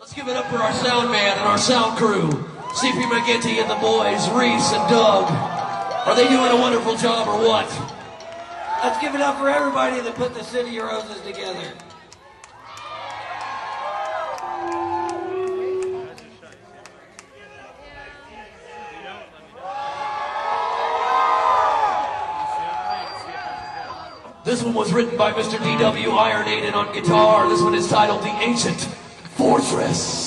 Let's give it up for our sound man and our sound crew. CP McGinty and the boys, Reese and Doug. Are they doing a wonderful job or what? Let's give it up for everybody that put the City of Roses together. This one was written by Mr. D.W. Ironaden on guitar. This one is titled The Ancient Fortress.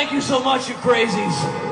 Thank you so much, you crazies.